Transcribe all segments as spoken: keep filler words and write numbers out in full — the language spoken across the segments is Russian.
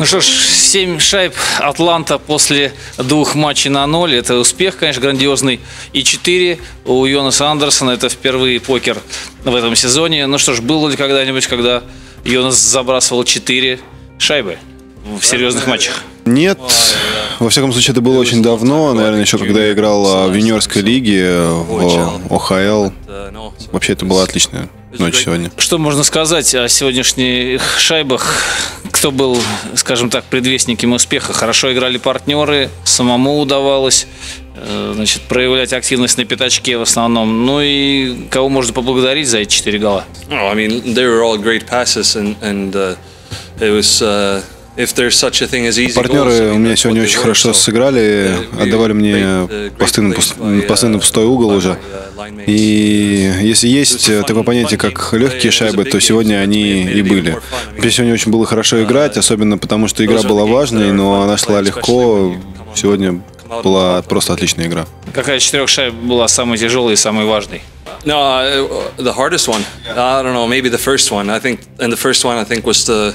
Ну что ж, семь шайб Атланта после двух матчей на ноль. Это успех, конечно, грандиозный. И четыре у Йонаса Андерсона. Это впервые покер в этом сезоне. Ну что ж, было ли когда-нибудь, когда Йонас забрасывал четыре шайбы в серьезных матчах? Нет. Во всяком случае, это было очень давно. Наверное, еще когда я играл в юниорской лиге, в О Ха Эл. Вообще, это была отличная ночь сегодня. Что можно сказать о сегодняшних шайбах? Кто был, скажем так, предвестником успеха? Хорошо играли партнеры, самому удавалось, значит, проявлять активность на пятачке в основном. Ну и кого можно поблагодарить за эти четыре гола? Oh, I mean, they were all great passes, and and uh, it was. Uh... Партнеры у меня сегодня очень хорошо сыграли, отдавали мне постоянно, постоянно пустой угол уже. И если есть такое понятие, как легкие шайбы, то сегодня они и были. Мне сегодня очень было хорошо играть, особенно потому, что игра была важной, но она шла легко. Сегодня была просто отличная игра. Какая из четырех шайб была самой тяжелой и самой важной? No, uh, the hardest one. I don't know, maybe the first one. I think, and the first one I think was the.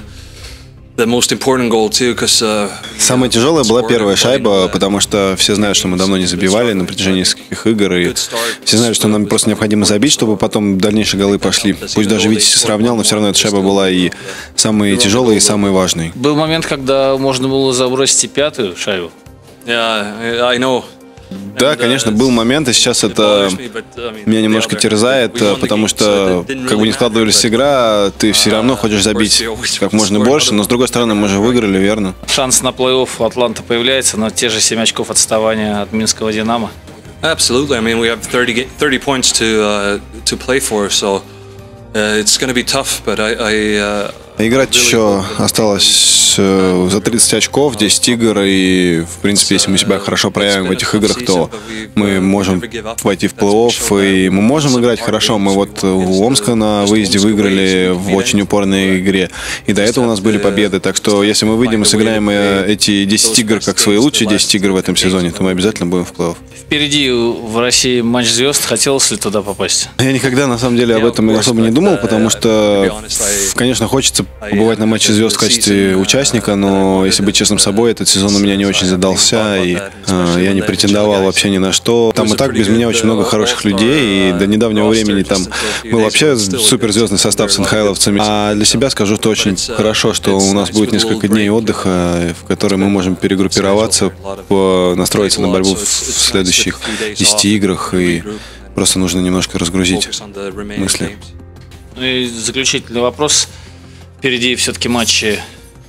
Самая тяжелая была первая шайба, потому что все знают, что мы давно не забивали на протяжении нескольких игр, и все знают, что нам просто необходимо забить, чтобы потом дальнейшие голы пошли. Пусть даже Витязь сравнял, но все равно эта шайба была и самой тяжелой, и самой важной. Был момент, когда можно было забросить и пятую шайбу. Yeah, I know. Да, конечно, был момент, и сейчас это меня немножко терзает, потому что, как бы ни складывались игра, ты все равно хочешь забить как можно больше, но с другой стороны, мы же выиграли, верно? Шанс на плей-офф у Атланта появляется, но те же семь очков отставания от Минского Динамо. Absolutely. I mean, we have thirty, thirty points to uh, to play for, so uh, it's going to be tough, but I, I uh, Играть еще осталось э, за тридцать очков, десять игр, и, в принципе, если мы себя хорошо проявим в этих играх, то мы можем войти в плей-офф, и мы можем играть хорошо. Мы вот у Омска на выезде выиграли в очень упорной игре, и до этого у нас были победы, так что если мы выйдем и сыграем эти десять игр как свои лучшие десять игр в этом сезоне, то мы обязательно будем в плей-офф. Впереди в России матч звезд. Хотелось ли туда попасть? Я никогда, на самом деле, об этом особо не думал, потому что, конечно, хочется побывать на матче звезд в качестве участника, но, если быть честным с собой, этот сезон у меня не очень задался, и э, я не претендовал вообще ни на что. Там и так без меня очень много хороших людей, и до недавнего времени там был вообще суперзвездный состав с эн ха эловцами. А для себя скажу, что очень хорошо, что у нас будет несколько дней отдыха, в которые мы можем перегруппироваться, настроиться на борьбу в следующих десяти играх, и просто нужно немножко разгрузить мысли. Ну и заключительный вопрос. Впереди все-таки матчи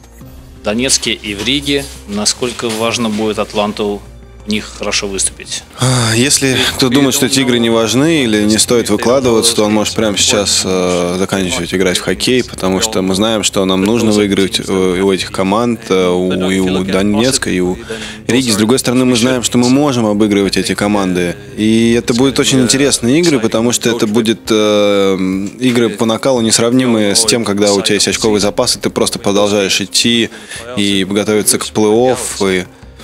в Донецке и в Риге. Насколько важно будет Атланту в них хорошо выступить? Если кто думает, что эти игры не важны или не стоит выкладываться, то он может прямо сейчас э, заканчивать играть в хоккей, потому что мы знаем, что нам нужно выиграть у, у этих команд, у, и у Донецка, и у Риги. С другой стороны, мы знаем, что мы можем обыгрывать эти команды. И это будут очень интересные игры, потому что это будет э, игры по накалу несравнимые с тем, когда у тебя есть очковый запас, и ты просто продолжаешь идти и готовиться к плей-офф. И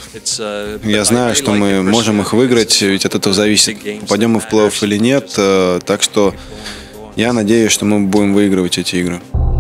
я знаю, что мы можем их выиграть, ведь от этого зависит, попадем мы в плей-офф или нет. Так что я надеюсь, что мы будем выигрывать эти игры.